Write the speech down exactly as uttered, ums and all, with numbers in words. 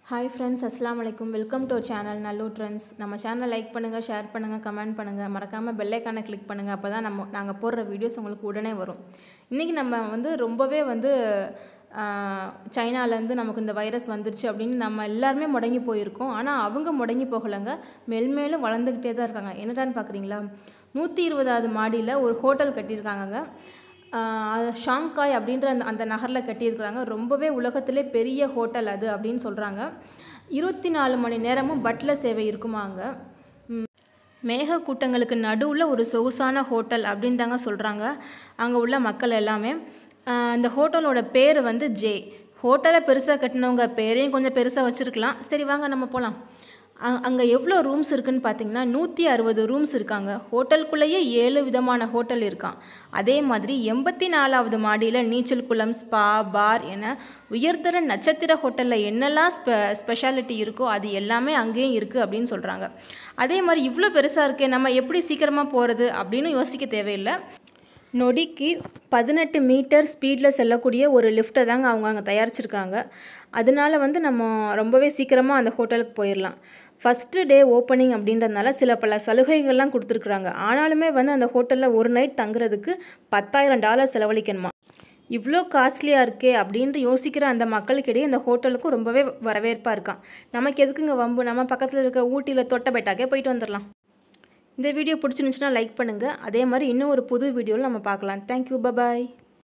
Hi friends, Assalamu alaikum. Welcome to our channel Nallu Trends. நம்ம சேனலை like பண்ணுங்க, share பண்ணுங்க, கமெண்ட் பண்ணுங்க, மறக்காம பெல் ஐகானை கிளிக் பண்ணுங்க. அப்பதான் நம்ம நாங்க போடுற வீடியோஸ் உங்களுக்கு உடனே வரும். இன்னைக்கு நம்ம வந்து ரொம்பவே வந்து சைனால இருந்து நமக்கு இந்த வைரஸ் வந்துருச்சு அப்படினு நம்ம எல்லாரும் முடங்கி போயிருக்கோம். ஆனா அவங்க முடங்கி போகலங்க. மேல்மேலும் வளர்ந்துட்டே தான் இருக்காங்க. என்னடான்னு பாக்குறீங்களா? நூற்று இருபதாவது மாடியில ஒரு ஹோட்டல் கட்டி இருக்காங்கங்க. ஷாங்காய் அப்படின்ற அந்த அந்த நகரில் கட்டியிருக்கிறாங்க. ரொம்பவே உலகத்திலே பெரிய ஹோட்டல் அது அப்படின்னு சொல்கிறாங்க. இருபத்தி நாலு மணி நேரமும் பட்லர் சேவை இருக்குமாங்க. மேக கூட்டங்களுக்கு நடுவில் ஒரு சொகுசான ஹோட்டல் அப்படின்னு தாங்க சொல்கிறாங்க அங்கே உள்ள மக்கள் எல்லாமே. இந்த ஹோட்டலோட பேர் வந்து ஜே. ஹோட்டலை பெருசாக கட்டினவங்க பேரையும் கொஞ்சம் பெருசாக வச்சுருக்கலாம். சரி வாங்க நம்ம போகலாம். அங்கே எவ்வளோ ரூம்ஸ் இருக்குதுன்னு பார்த்தீங்கன்னா நூற்றி அறுபது ரூம்ஸ் இருக்காங்க. ஹோட்டலுக்குள்ளேயே ஏழு விதமான ஹோட்டல் இருக்கான். அதே மாதிரி எண்பத்தி நாலாவது மாடியில் நீச்சல் குளம், ஸ்பா, பார் என உயர்தர நட்சத்திர ஹோட்டலில் என்னெல்லாம் ஸ்பெ ஸ்பெஷாலிட்டி இருக்கோ அது எல்லாமே அங்கேயும் இருக்குது அப்படின்னு சொல்கிறாங்க. அதே மாதிரி இவ்வளோ பெருசாக இருக்கே, நம்ம எப்படி சீக்கிரமாக போகிறது அப்படின்னு யோசிக்க தேவையில்லை. நொடிக்கு பதினெட்டு மீட்டர் ஸ்பீடில் செல்லக்கூடிய ஒரு லிஃப்ட்டை தாங்க அவங்க அங்கே தயாரிச்சிருக்காங்க. அதனால வந்து நம்ம ரொம்பவே சீக்கிரமாக அந்த ஹோட்டலுக்கு போயிடலாம். ஃபஸ்ட்டு டே ஓப்பனிங் அப்படின்றதுனால சில பல சலுகைகள்லாம் கொடுத்துருக்குறாங்க. ஆனாலுமே வந்து அந்த ஹோட்டலில் ஒரு நைட் தங்குறதுக்கு பத்தாயிரம் டாலர் செலவழிக்கணுமா. இவ்வளோ காஸ்ட்லியாக இருக்கே அப்படின்ட்டு யோசிக்கிற அந்த மக்களுக்கிடையே இந்த ஹோட்டலுக்கும் ரொம்பவே வரவேற்பாக இருக்கான். நமக்கு எதுக்குங்க வம்பு, நம்ம பக்கத்தில் இருக்க ஊட்டியில் தொட்டபெட்டாக்கே போயிட்டு வந்துடலாம். இந்த வீடியோ பிடிச்சிருந்துச்சுன்னா லைக் பண்ணுங்கள். அதே மாதிரி இன்னும் ஒரு புது வீடியோவில் நம்ம பார்க்கலாம். Thank you, bye bye.